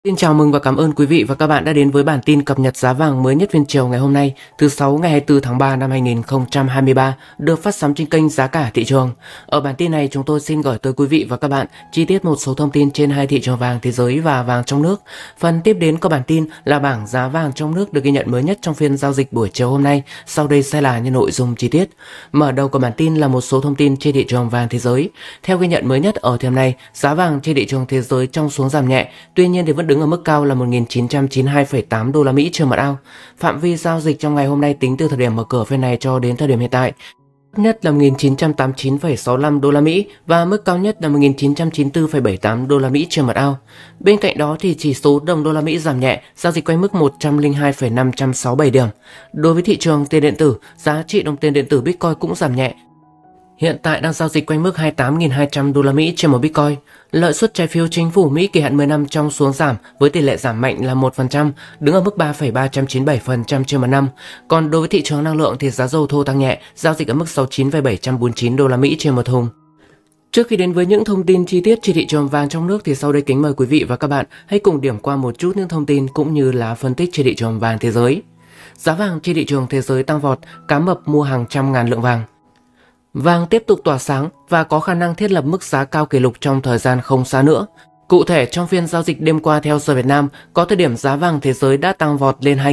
Xin chào mừng và cảm ơn quý vị và các bạn đã đến với bản tin cập nhật giá vàng mới nhất phiên chiều ngày hôm nay, thứ 6 ngày 24 tháng 3 năm 2023, được phát sóng trên kênh Giá cả thị trường. Ở bản tin này, chúng tôi xin gửi tới quý vị và các bạn chi tiết một số thông tin trên hai thị trường vàng thế giới và vàng trong nước. Phần tiếp đến của bản tin là bảng giá vàng trong nước được ghi nhận mới nhất trong phiên giao dịch buổi chiều hôm nay. Sau đây sẽ là những nội dung chi tiết. Mở đầu của bản tin là một số thông tin trên thị trường vàng thế giới. Theo ghi nhận mới nhất ở thời điểm này, giá vàng trên thị trường thế giới trong xuống giảm nhẹ, tuy nhiên thì vẫn đứng ở mức cao là 1.992,8 đô la Mỹ trên một ounce. Phạm vi giao dịch trong ngày hôm nay tính từ thời điểm mở cửa phiên này cho đến thời điểm hiện tại, thấp nhất là 1.989,65 đô la Mỹ và mức cao nhất là 1.994,78 đô la Mỹ trên một ounce. Bên cạnh đó thì chỉ số đồng đô la Mỹ giảm nhẹ, giao dịch quanh mức 102,567 điểm. Đối với thị trường tiền điện tử, giá trị đồng tiền điện tử Bitcoin cũng giảm nhẹ. Hiện tại đang giao dịch quanh mức 28.200 đô la Mỹ trên một Bitcoin. Lợi suất trái phiếu chính phủ Mỹ kỳ hạn 10 năm trong xuống giảm với tỷ lệ giảm mạnh là 1%, đứng ở mức 3,397% trên một năm. Còn đối với thị trường năng lượng thì giá dầu thô tăng nhẹ, giao dịch ở mức 69,749 đô la Mỹ trên một thùng. Trước khi đến với những thông tin chi tiết trên thị trường vàng trong nước thì sau đây kính mời quý vị và các bạn hãy cùng điểm qua một chút những thông tin cũng như là phân tích trên thị trường vàng thế giới. Giá vàng trên thị trường thế giới tăng vọt, cá mập mua hàng trăm ngàn lượng vàng. Vàng tiếp tục tỏa sáng và có khả năng thiết lập mức giá cao kỷ lục trong thời gian không xa nữa. Cụ thể, trong phiên giao dịch đêm qua theo giờ Việt Nam, có thời điểm giá vàng thế giới đã tăng vọt lên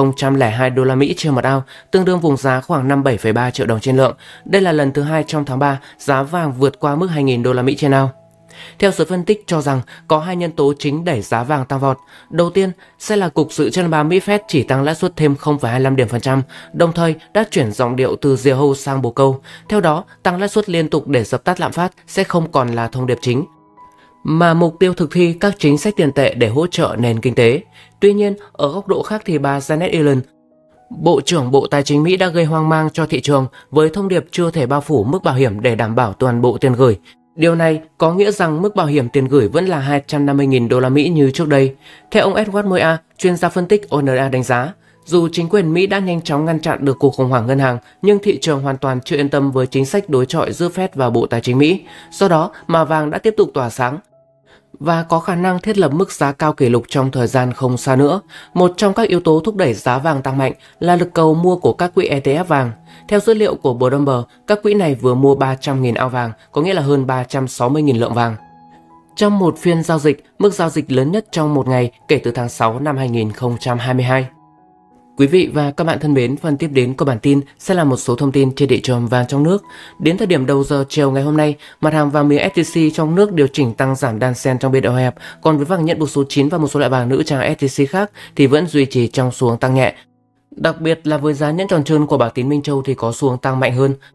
2.002 đô la Mỹ trên một ounce, tương đương vùng giá khoảng 57,3 triệu đồng trên lượng. Đây là lần thứ hai trong tháng 3 giá vàng vượt qua mức 2.000 đô la Mỹ trên ounce. Theo giới phân tích cho rằng có hai nhân tố chính đẩy giá vàng tăng vọt. Đầu tiên sẽ là Cục Dự trữ Liên bang Mỹ Fed chỉ tăng lãi suất thêm 0,25 điểm phần trăm, đồng thời đã chuyển giọng điệu từ diều hâu sang bồ câu. Theo đó, tăng lãi suất liên tục để dập tắt lạm phát sẽ không còn là thông điệp chính, mà mục tiêu thực thi các chính sách tiền tệ để hỗ trợ nền kinh tế. Tuy nhiên, ở góc độ khác thì bà Janet Yellen, Bộ trưởng Bộ Tài chính Mỹ đã gây hoang mang cho thị trường với thông điệp chưa thể bao phủ mức bảo hiểm để đảm bảo toàn bộ tiền gửi. Điều này có nghĩa rằng mức bảo hiểm tiền gửi vẫn là 250.000 đô la Mỹ như trước đây. Theo ông Edward Moya, chuyên gia phân tích ONA đánh giá, dù chính quyền Mỹ đã nhanh chóng ngăn chặn được cuộc khủng hoảng ngân hàng, nhưng thị trường hoàn toàn chưa yên tâm với chính sách đối chọi giữa Fed và Bộ Tài chính Mỹ. Do đó mà vàng đã tiếp tục tỏa sáng và có khả năng thiết lập mức giá cao kỷ lục trong thời gian không xa nữa. Một trong các yếu tố thúc đẩy giá vàng tăng mạnh là lực cầu mua của các quỹ ETF vàng. Theo dữ liệu của Bloomberg, các quỹ này vừa mua 300.000 ounce vàng, có nghĩa là hơn 360.000 lượng vàng. Trong một phiên giao dịch, mức giao dịch lớn nhất trong một ngày kể từ tháng 6 năm 2022. Quý vị và các bạn thân mến, phần tiếp đến của bản tin sẽ là một số thông tin trên thị trường vàng trong nước. Đến thời điểm đầu giờ chiều ngày hôm nay, mặt hàng vàng miếng SJC trong nước điều chỉnh tăng giảm đan xen trong biên độ hẹp, còn với vàng nhận buộc số 9 và một số loại vàng nữ trang SJC khác thì vẫn duy trì trong xu hướng tăng nhẹ. Đặc biệt là với giá nhẫn tròn trơn của Bảo Tín Minh Châu thì có xu hướng tăng mạnh hơn.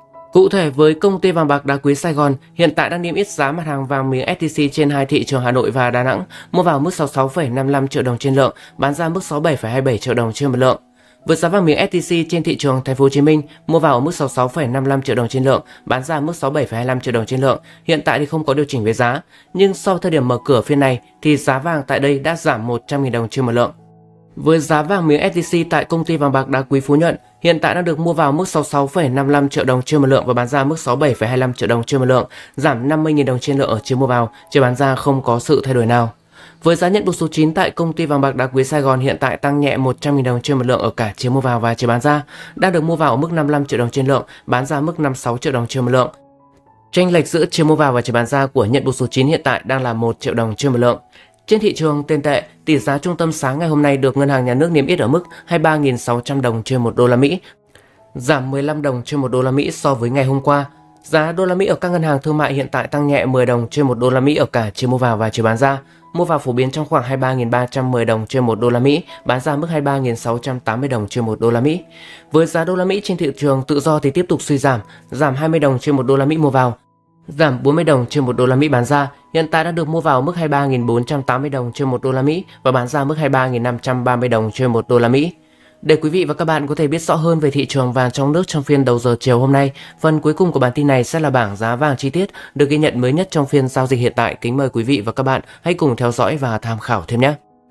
Cụ thể với công ty vàng bạc đá quý Sài Gòn, hiện tại đang niêm yết giá mặt hàng vàng miếng SJC trên hai thị trường Hà Nội và Đà Nẵng, mua vào mức 66,55 triệu đồng trên lượng, bán ra mức 67,27 triệu đồng trên một lượng. Với giá vàng miếng SJC trên thị trường Thành phố Hồ Chí Minh, mua vào ở mức 66,55 triệu đồng trên lượng, bán ra mức 67,25 triệu đồng trên lượng. Hiện tại thì không có điều chỉnh về giá, nhưng sau thời điểm mở cửa phiên này thì giá vàng tại đây đã giảm 100.000 đồng trên một lượng. Với giá vàng miếng SJC tại công ty vàng bạc đá quý Phú Nhuận, hiện tại đang được mua vào mức 66,55 triệu đồng trên một lượng và bán ra mức 67,25 triệu đồng trên một lượng, giảm 50.000 đồng trên lượng ở chiều mua vào, chiều bán ra không có sự thay đổi nào. Với giá nhận buộc số 9 tại công ty vàng bạc đá quý Sài Gòn hiện tại tăng nhẹ 100.000 đồng trên một lượng ở cả chiều mua vào và chiều bán ra, đang được mua vào ở mức 55 triệu đồng trên lượng, bán ra mức 56 triệu đồng trên một lượng. Chênh lệch giữa chiều mua vào và chiều bán ra của nhận buộc số 9 hiện tại đang là 1 triệu đồng trên một lượng. Trên thị trường tiền tệ, tỷ giá trung tâm sáng ngày hôm nay được Ngân hàng Nhà nước niêm yết ở mức 23.600 đồng trên một đô la Mỹ, giảm 15 đồng trên một đô la Mỹ so với ngày hôm qua. Giá đô la Mỹ ở các ngân hàng thương mại hiện tại tăng nhẹ 10 đồng trên một đô la Mỹ ở cả chiều mua vào và chiều bán ra. Mua vào phổ biến trong khoảng 23.310 đồng trên một đô la Mỹ, bán ra mức 23.680 đồng trên một đô la Mỹ. Với giá đô la Mỹ trên thị trường tự do thì tiếp tục suy giảm, giảm 20 đồng trên một đô la Mỹ mua vào, giảm 40 đồng trên một đô la Mỹ bán ra. Hiện tại đang được mua vào mức 23.480 đồng trên một đô la Mỹ và bán ra mức 23.530 đồng trên một đô la Mỹ. Để quý vị và các bạn có thể biết rõ hơn về thị trường vàng trong nước trong phiên đầu giờ chiều hôm nay, phần cuối cùng của bản tin này sẽ là bảng giá vàng chi tiết được ghi nhận mới nhất trong phiên giao dịch hiện tại. Kính mời quý vị và các bạn hãy cùng theo dõi và tham khảo thêm nhé.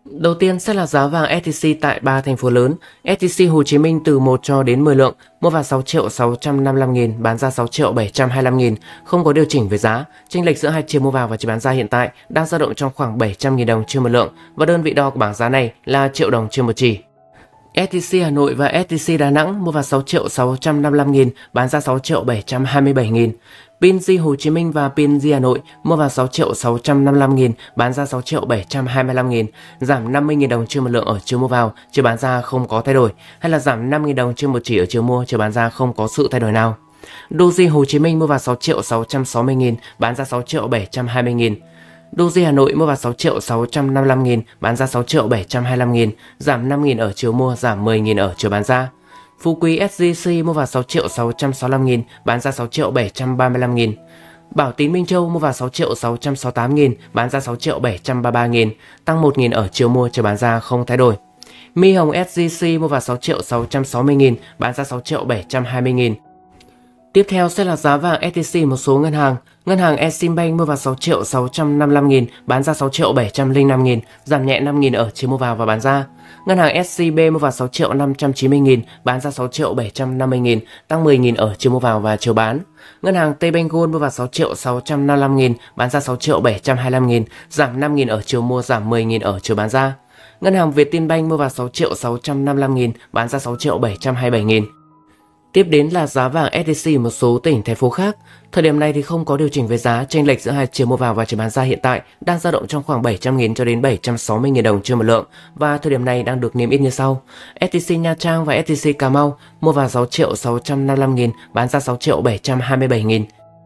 Đầu tiên sẽ là giá vàng SJC tại 3 thành phố lớn. SJC Hồ Chí Minh từ 1 cho đến 10 lượng, mua vào 6.655.000, bán ra 6.725.000, không có điều chỉnh về giá. Chênh lệch giữa hai chiều mua vào và chiều bán ra hiện tại đang dao động trong khoảng 700.000 đồng trên một lượng và đơn vị đo của bảng giá này là triệu đồng trên một chỉ. SJC Hà Nội và SJC Đà Nẵng mua vào 6.655.000, bán ra 6.727.000. PNG Hồ Chí Minh và PNG Hà Nội mua vào 6.655.000, bán ra 6.725.000, giảm 50.000 đồng trên một lượng ở chiều mua vào, chiều bán ra không có thay đổi, hay là giảm 5.000 đồng trên một chỉ ở chiều mua, chiều bán ra không có sự thay đổi nào. Doji Hồ Chí Minh mua vào 6.660.000, bán ra 6.720.000. Doji Hà Nội mua vào 6.655.000, bán ra 6.725.000, giảm 5.000 ở chiều mua, giảm 10.000 ở chiều bán ra. Phú Quý SJC mua vào 6.665.000, bán ra 6.735.000. Bảo Tín Minh Châu mua vào 6.668.000, bán ra 6.733.000, tăng 1.000 ở chiều mua, chiều bán ra không thay đổi. My Hồng SJC mua vào 6.660.000, bán ra 6.720.000. Tiếp theo sẽ là giá vàng SJC một số ngân hàng. Ngân hàng Eximbank mua vào 6.655.000, bán ra 6.705.000, giảm nhẹ 5.000 ở chiều mua vào và bán ra. Ngân hàng SCB mua vào 6.590.000, bán ra 6.750.000, tăng 10.000 ở chiều mua vào và chiều bán. Ngân hàng Tbank Gold mua vào 6.655.000, bán ra 6.725.000, giảm 5.000 ở chiều mua, giảm 10.000 ở chiều bán ra. Ngân hàng Vietinbank mua vào 6.655.000, bán ra 6.727.000. Tiếp đến là giá vàng SJC một số tỉnh thành phố khác. Thời điểm này thì không có điều chỉnh về giá, chênh lệch giữa hai chiều mua vào và chiều bán ra hiện tại đang dao động trong khoảng 700.000 cho đến 760.000 đồng trên một lượng và thời điểm này đang được niêm yết như sau. SJC Nha Trang và SJC Cà Mau mua vào 6.655.000, bán ra 6.727.000.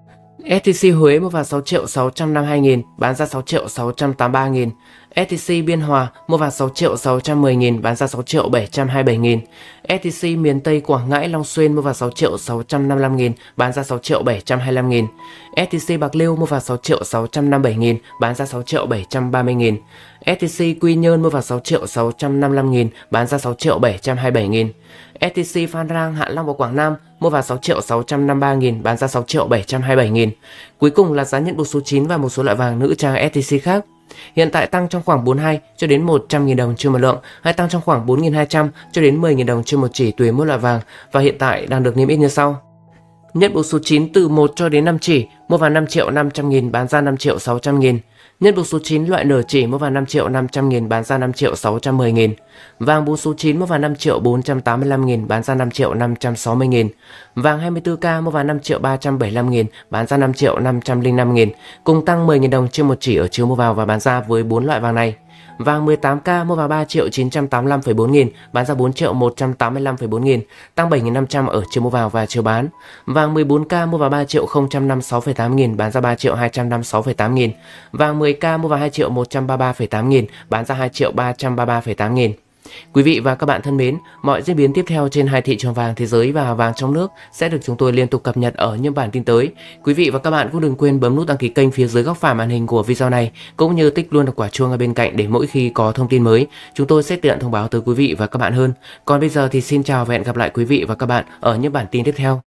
SJC Huế mua vào 6.652.000, bán ra 6.683.000. SJC Biên Hòa mua vào 6.610.000, bán ra 6.727.000. SJC miền Tây Quảng Ngãi Long Xuyên mua vào 6.655.000, bán ra 6.725.000. SJC Bạc Liêu mua vào 6.657.000, bán ra 6.730.000. SJC Quy Nhơn mua vào 6.655.000, bán ra 6.727.000. SJC Phan Rang Hạ Long và Quảng Nam mua vào 6.653.000, bán ra 6.727.000. Cuối cùng là giá nhận buộc số 9 và một số loại vàng nữ trang SJC khác. Hiện tại tăng trong khoảng 42 cho đến 100.000 đồng trên một lượng, hay tăng trong khoảng 4.200 cho đến 10.000 đồng trên một chỉ tùy mỗi loại vàng và hiện tại đang được niêm yết như sau. Nhận buộc số 9 từ 1 cho đến 5 chỉ mua vào 5.500.000, bán ra 5.600.000. Nhận buộc số 9 loại nửa chỉ mua vào 5.500.000, bán ra 5.610.000. Vàng buộc số 9 mua vào 5.485.000, bán ra 5.560.000. Vàng 24K mua vào 5.375.000, bán ra 5.505.000, cùng tăng 10.000 đồng trên một chỉ ở chiều mua vào và bán ra với 4 loại vàng này. Vàng 18K mua vào 3.985,4 nghìn, bán ra 4.185,4 nghìn, tăng 7.500 ở chiều mua vào và chiều bán. Vàng 14K mua vào 3.056,8 nghìn, bán ra 3.256,8 nghìn. Vàng 10K mua vào 2.133,8 nghìn, bán ra 2.333,8 nghìn. Quý vị và các bạn thân mến, mọi diễn biến tiếp theo trên hai thị trường vàng thế giới và vàng trong nước sẽ được chúng tôi liên tục cập nhật ở những bản tin tới. Quý vị và các bạn cũng đừng quên bấm nút đăng ký kênh phía dưới góc phải màn hình của video này, cũng như tích luôn được quả chuông ở bên cạnh để mỗi khi có thông tin mới, chúng tôi sẽ tiện thông báo tới quý vị và các bạn hơn. Còn bây giờ thì xin chào và hẹn gặp lại quý vị và các bạn ở những bản tin tiếp theo.